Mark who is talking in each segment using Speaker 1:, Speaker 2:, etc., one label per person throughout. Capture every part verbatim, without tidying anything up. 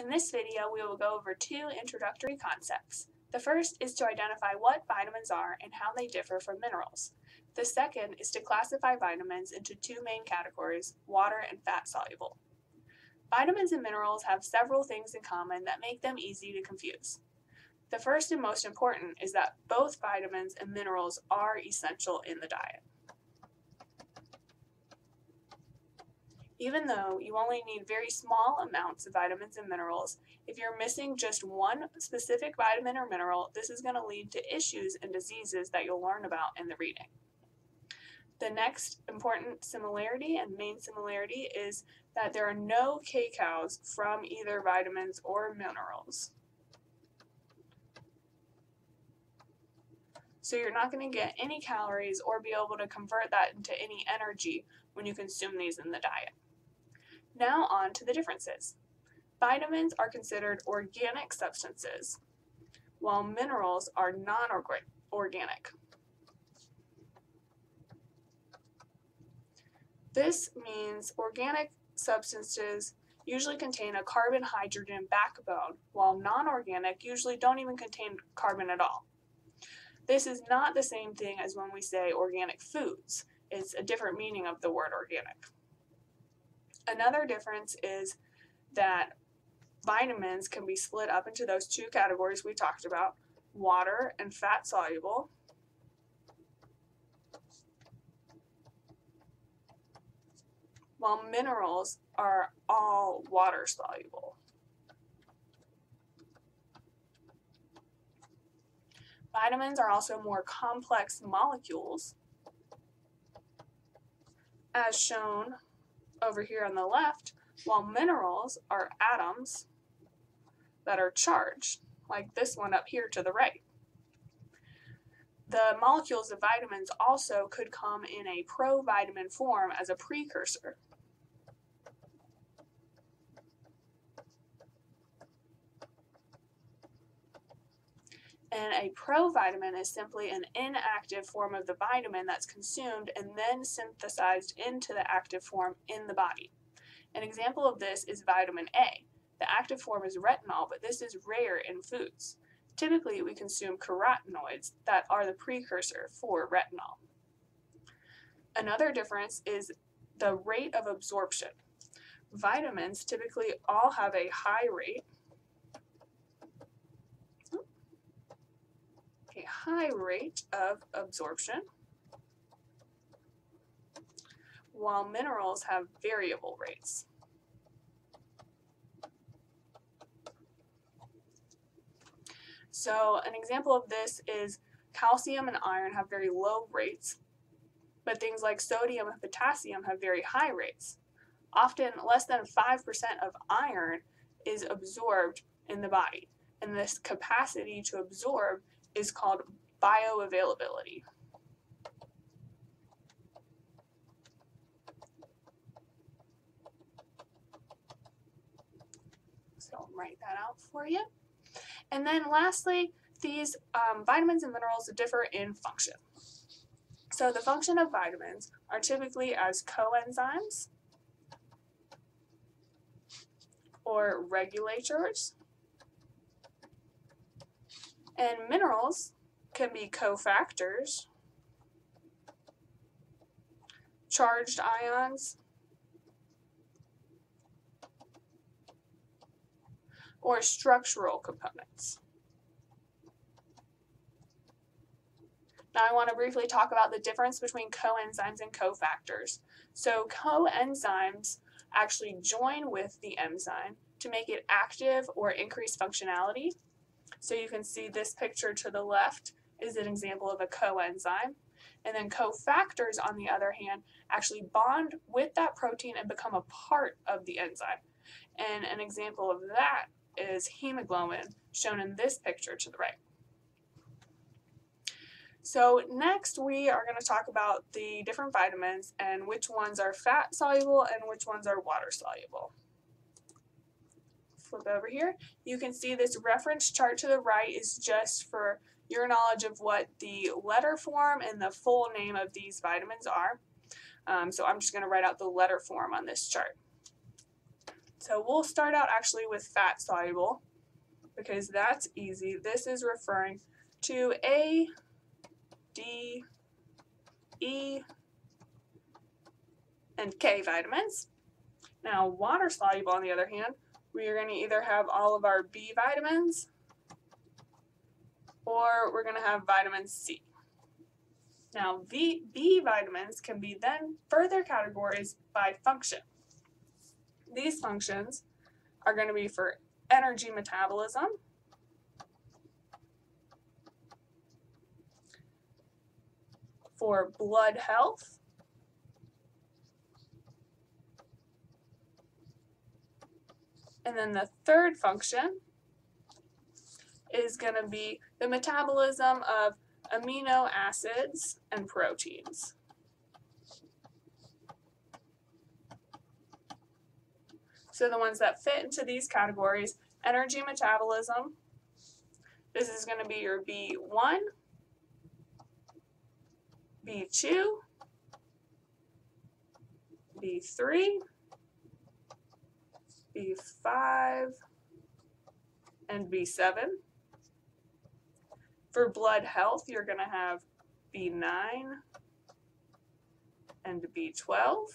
Speaker 1: In this video, we will go over two introductory concepts. The first is to identify what vitamins are and how they differ from minerals. The second is to classify vitamins into two main categories, water and fat soluble. Vitamins and minerals have several things in common that make them easy to confuse. The first and most important is that both vitamins and minerals are essential in the diet. Even though you only need very small amounts of vitamins and minerals, if you're missing just one specific vitamin or mineral, this is going to lead to issues and diseases that you'll learn about in the reading. The next important similarity and main similarity is that there are no kcals from either vitamins or minerals. So you're not going to get any calories or be able to convert that into any energy when you consume these in the diet. Now on to the differences. Vitamins are considered organic substances, while minerals are non-organic. This means organic substances usually contain a carbon-hydrogen backbone, while non-organic usually don't even contain carbon at all. This is not the same thing as when we say organic foods. It's a different meaning of the word organic. Another difference is that vitamins can be split up into those two categories we talked about, water and fat soluble. While minerals are all water soluble. Vitamins are also more complex molecules, as shown over here on the left, while minerals are atoms that are charged, like this one up here to the right. The molecules of vitamins also could come in a provitamin form as a precursor. And a provitamin is simply an inactive form of the vitamin that's consumed and then synthesized into the active form in the body. An example of this is vitamin A. The active form is retinol, but this is rare in foods. Typically, we consume carotenoids that are the precursor for retinol. Another difference is the rate of absorption. Vitamins typically all have a high rate a high rate of absorption, while minerals have variable rates. So an example of this is calcium and iron have very low rates, but things like sodium and potassium have very high rates. Often less than five percent of iron is absorbed in the body, and this capacity to absorb is called bioavailability. So I'll write that out for you. And then lastly, these um, vitamins and minerals differ in function. So the function of vitamins are typically as coenzymes or regulators. And minerals can be cofactors, charged ions, or structural components. Now I want to briefly talk about the difference between coenzymes and cofactors. So coenzymes actually join with the enzyme to make it active or increase functionality. So you can see this picture to the left is an example of a coenzyme. And then cofactors, on the other hand, actually bond with that protein and become a part of the enzyme. And an example of that is hemoglobin, shown in this picture to the right. So next we are going to talk about the different vitamins and which ones are fat soluble and which ones are water soluble. Flip over here. You can see this reference chart to the right is just for your knowledge of what the letter form and the full name of these vitamins are. Um, so I'm just going to write out the letter form on this chart. So we'll start out actually with fat soluble because that's easy. This is referring to A, D, E, and K vitamins. Now water soluble on the other hand, we are going to either have all of our B vitamins or we're going to have vitamin C. Now v, B vitamins can be then further categorized by function. These functions are going to be for energy metabolism, for blood health, and then the third function is going to be the metabolism of amino acids and proteins. So the ones that fit into these categories, energy metabolism, this is going to be your B one, B two, B three, B five, and B seven. For blood health, you're going to have B nine and B twelve.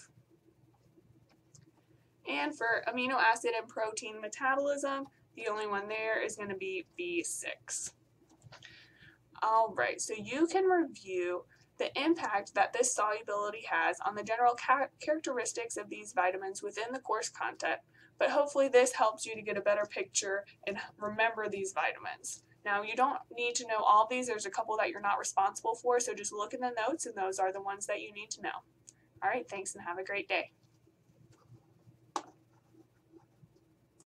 Speaker 1: And for amino acid and protein metabolism, the only one there is going to be B six. All right, so you can review the impact that this solubility has on the general ca characteristics of these vitamins within the course content, but hopefully this helps you to get a better picture and remember these vitamins. Now, you don't need to know all these. There's a couple that you're not responsible for, so just look in the notes, and those are the ones that you need to know. All right, thanks, and have a great day.